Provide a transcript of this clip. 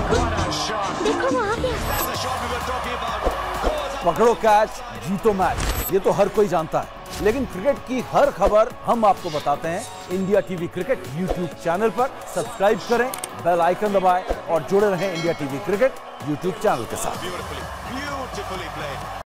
देखो वो आ गया। पकड़ो कैच, जीतो मैच, ये तो हर कोई जानता है, लेकिन क्रिकेट की हर खबर हम आपको बताते हैं India TV cricket YouTube channel पर। सब्सक्राइब करें, बेल आइकन दबाएं और जुड़े रहें India TV cricket YouTube channel के साथ।